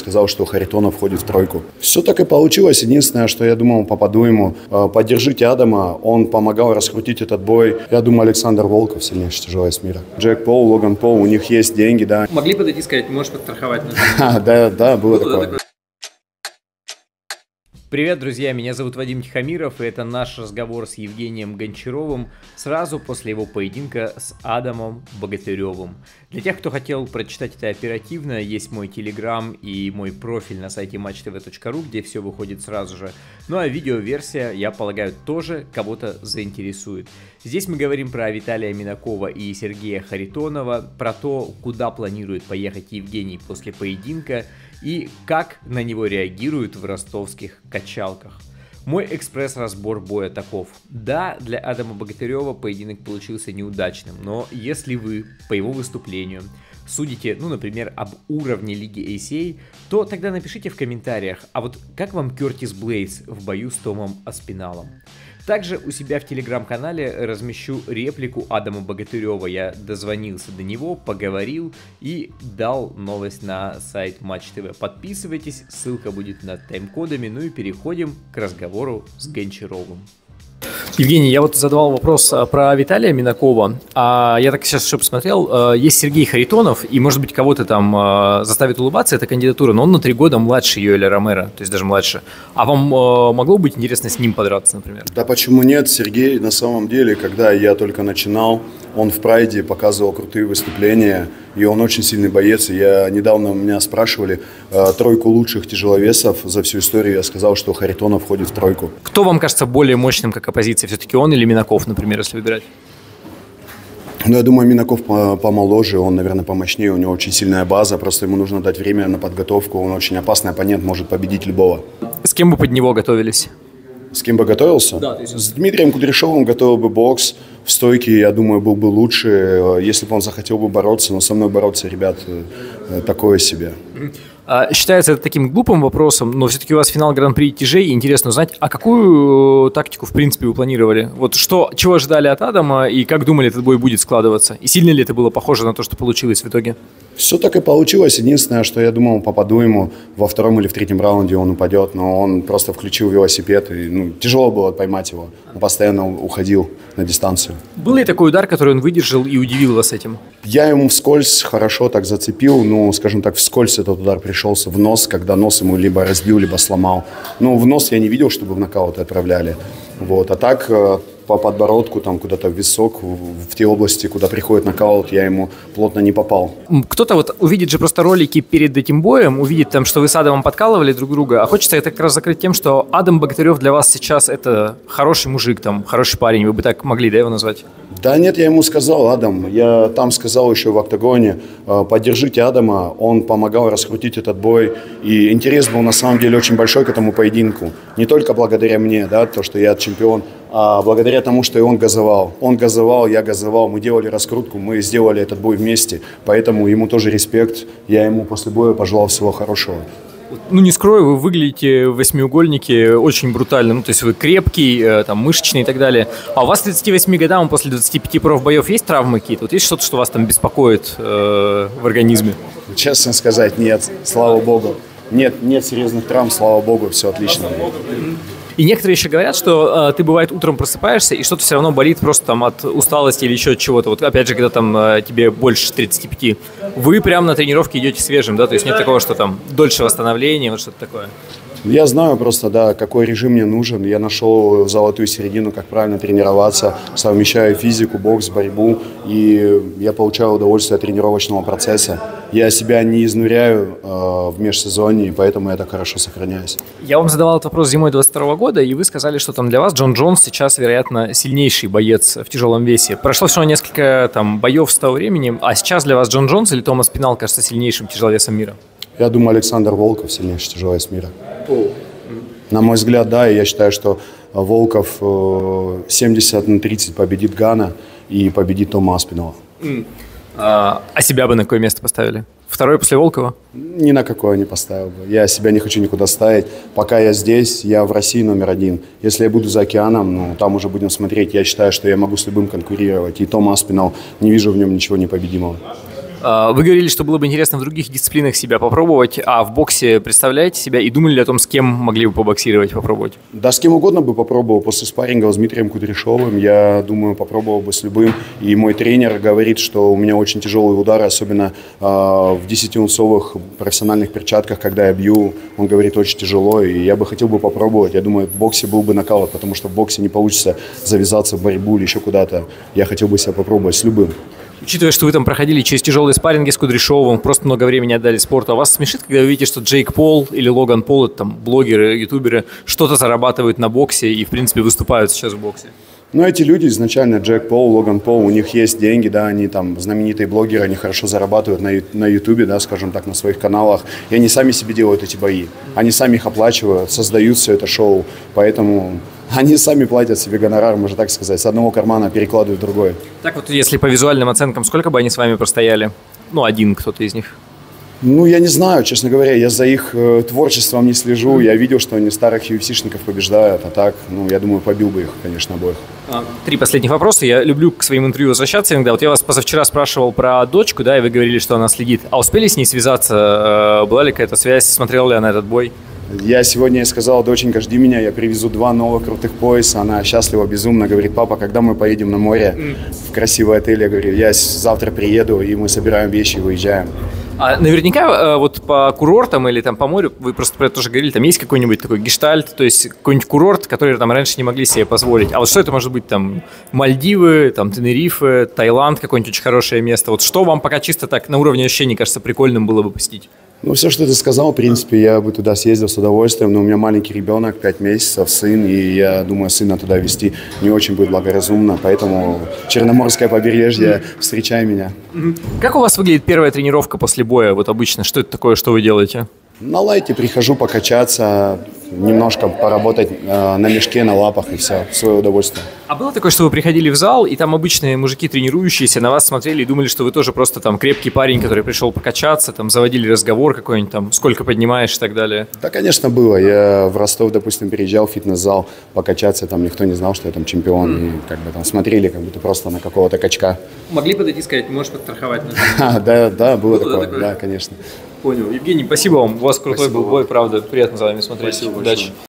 сказал, что Харитонов входит в тройку. Все так и получилось. Единственное, что я думал, попаду ему. Поддержите Адама. Он помогал раскрутить этот бой. Я думаю, Александр Волков сильнейший тяжеловес мира. Джек Пол, Логан Пол, у них есть деньги, да. Могли подойти и сказать, можешь подстраховать? Да, было такое. Привет, друзья, меня зовут Вадим Тихомиров, и это наш разговор с Евгением Гончаровым сразу после его поединка с Адамом Богатыревым. Для тех, кто хотел прочитать это оперативно, есть мой телеграм и мой профиль на сайте matchtv.ru, где все выходит сразу же. Ну а видеоверсия, я полагаю, тоже кого-то заинтересует. Здесь мы говорим про Виталия Минакова и Сергея Харитонова, про то, куда планирует поехать Евгений после поединка, и как на него реагируют в ростовских качалках. Мой экспресс-разбор боя таков. Да, для Адама Богатырева поединок получился неудачным, но если вы по его выступлению судите, например, об уровне Лиги ACA, то тогда напишите в комментариях, а вот как вам Кертис Блейдс в бою с Томом Аспиналом? Также у себя в телеграм-канале размещу реплику Адама Богатырева. Я дозвонился до него, поговорил и дал новость на сайт Матч ТВ. Подписывайтесь, ссылка будет над тайм-кодами. Ну и переходим к разговору с Гончаровым. Евгений, я вот задавал вопрос про Виталия Минакова, а я так сейчас еще посмотрел, есть Сергей Харитонов, и, может быть, кого-то там заставит улыбаться эта кандидатура, но он на 3 года младше Йоэля Ромеро, то есть даже младше. А вам могло быть интересно с ним подраться, например? Да почему нет? Сергей, на самом деле, когда я только начинал, он в Прайде показывал крутые выступления, и он очень сильный боец. Недавно меня спрашивали тройку лучших тяжеловесов за всю историю. Я сказал, что Харитонов входит в тройку. Кто вам кажется более мощным как оппозиция? Все-таки он или Минаков, например, если выбирать? Я думаю, Минаков помоложе, он, наверное, помощнее. У него очень сильная база, просто ему нужно дать время на подготовку. Он очень опасный оппонент, может победить любого. С кем бы под него готовились? С кем бы готовился? Да, то есть... С Дмитрием Кудряшовым готовил бы бокс. В стойке, я думаю, был бы лучше, если бы он захотел бы бороться. Но со мной бороться, ребят, такое себе. Считается это таким глупым вопросом, но все-таки у вас финал Гран-при тяжей, и интересно узнать, а какую тактику, в принципе, вы планировали? Вот чего ожидали от Адама, и как думали, этот бой будет складываться? И сильно ли это было похоже на то, что получилось в итоге? Все так и получилось. Единственное, что я думал, попаду ему во 2-м или в 3-м раунде, он упадет, но он просто включил велосипед, и тяжело было поймать его. Он постоянно уходил на дистанцию. Был ли такой удар, который он выдержал и удивил вас этим? Я ему вскользь хорошо так зацепил, скажем так, вскользь этот удар пришелся в нос, когда нос ему либо разбил, либо сломал. В нос я не видел, чтобы в нокаут отправляли. А так по подбородку, там куда-то в висок, в те области, куда приходит нокаут, я ему плотно не попал. Кто-то увидит же просто ролики перед этим боем, увидит там, что вы с Адамом подкалывали друг друга, а хочется это как раз закрыть тем, что Адам Богатырев для вас сейчас это хороший мужик, хороший парень, вы бы так могли, его назвать? Да нет, я ему сказал, Адам, я там сказал еще в октагоне, поддержите Адама, он помогал раскрутить этот бой, и интерес был на самом деле очень большой к этому поединку, не только благодаря мне, то, что я чемпион, а благодаря тому, что и он газовал. Он газовал, я газовал, мы делали раскрутку, мы сделали этот бой вместе, поэтому ему тоже респект, я ему после боя пожелал всего хорошего. Не скрою, вы выглядите в восьмиугольнике очень брутально, то есть вы крепкий, мышечный и так далее. А у вас к 38 годам, после 25 профбоев есть травмы какие-то? Есть что-то, что вас там беспокоит в организме? Честно сказать, нет, слава богу. Нет серьезных травм, слава богу, все отлично. И некоторые еще говорят, что ты, бывает, утром просыпаешься, и что-то все равно болит просто от усталости или еще от чего-то. Опять же, когда тебе больше 35, вы прямо на тренировке идете свежим, то есть нет такого, что дольше восстановления, что-то такое. Я знаю просто, какой режим мне нужен. Я нашел золотую середину, как правильно тренироваться, совмещаю физику, бокс, борьбу, и я получаю удовольствие от тренировочного процесса. Я себя не изнуряю в межсезонье, и поэтому я так хорошо сохраняюсь. Я вам задавал этот вопрос зимой 22 года, и вы сказали, что для вас Джон Джонс сейчас, вероятно, сильнейший боец в тяжелом весе. Прошло всего несколько боев с того времени, а сейчас для вас Джон Джонс или Том Аспинал кажется сильнейшим тяжеловесом мира? Я думаю, Александр Волков сильнейший тяжеловес мира. На мой взгляд, да, и я считаю, что Волков 70-30 победит Гана и победит Тома Аспинала. А себя бы на какое место поставили? Второй после Волкова? Ни на какое не поставил бы. Я себя не хочу никуда ставить. Пока я здесь, я в России номер 1. Если я буду за океаном, там уже будем смотреть. Я считаю, что я могу с любым конкурировать. И Том Аспинал, не вижу в нем ничего непобедимого. Вы говорили, что было бы интересно в других дисциплинах себя попробовать, а в боксе представляете себя и думали ли о том, с кем могли бы побоксировать, попробовать? Да, с кем угодно бы попробовал. После спарринга с Дмитрием Кудряшовым, я думаю, попробовал бы с любым. И мой тренер говорит, что у меня очень тяжелые удары, особенно в 10-унцовых профессиональных перчатках, когда я бью. Он говорит, очень тяжело, и я бы хотел бы попробовать. Я думаю, в боксе был бы нокаут, потому что в боксе не получится завязаться в борьбу или еще куда-то. Я хотел бы себя попробовать с любым. Учитывая, что вы там проходили через тяжелые спарринги с Кудряшовым, просто много времени отдали спорту, а вас смешит, когда вы видите, что Джейк Пол или Логан Пол, это там блогеры, ютуберы, что-то зарабатывают на боксе и, в принципе, выступают сейчас в боксе? Ну, эти люди изначально, Джек Пол, Логан Пол, у них есть деньги, да, они там знаменитые блогеры, они хорошо зарабатывают на ютубе, да, скажем так, на своих каналах, и они сами себе делают эти бои, они сами их оплачивают, создают все это шоу, поэтому они сами платят себе гонорар, можно так сказать, с одного кармана перекладывают в другой. Так вот, если по визуальным оценкам, сколько бы они с вами простояли? Ну, один кто-то из них. Ну, я не знаю, честно говоря, я за их творчеством не слежу, я видел, что они старых UFC-шников побеждают, а так, ну, я думаю, побил бы их, конечно, обоих. 3 последних вопроса. Я люблю к своим интервью возвращаться иногда. Вот я вас позавчера спрашивал про дочку, да, и вы говорили, что она следит. А успели с ней связаться? Была ли какая-то связь? Смотрела ли она этот бой? Я сегодня ей сказал, доченька, жди меня, я привезу 2 новых крутых пояса. Она счастлива, безумно, говорит, папа, когда мы поедем на море в красивый отель? Я говорю, я завтра приеду, и мы собираем вещи и выезжаем. А наверняка вот по курортам или там по морю, вы просто про это тоже говорили, там есть какой-нибудь такой гештальт, то есть какой-нибудь курорт, который там раньше не могли себе позволить. А вот что это может быть там? Мальдивы, там Тенерифе, Таиланд, какое-нибудь очень хорошее место. Вот что вам пока чисто так на уровне ощущений кажется прикольным было бы посетить? Ну, все, что ты сказал, в принципе, я бы туда съездил с удовольствием, но у меня маленький ребенок, 5 месяцев, сын, и я думаю, сына туда везти не очень будет благоразумно, поэтому Черноморское побережье, встречай меня. Как у вас выглядит первая тренировка после боя, вот обычно? Что это такое, что вы делаете? На лайте прихожу покачаться, немножко поработать на мешке, на лапах и все, в свое удовольствие. А было такое, что вы приходили в зал, и там обычные мужики, тренирующиеся, на вас смотрели и думали, что вы тоже просто там крепкий парень, который пришел покачаться, там заводили разговор какой-нибудь, там сколько поднимаешь и так далее? Да, конечно, было. Я в Ростов, допустим, приезжал в фитнес-зал покачаться, там никто не знал, что я там чемпион, и как бы там смотрели как будто просто на какого-то качка. Могли подойти и сказать, можешь подстраховать? Да, было такое, да, конечно. Понял. Евгений, спасибо вам. У вас крутой был бой, правда. Приятно за вами смотреть. Спасибо Удачи. большое.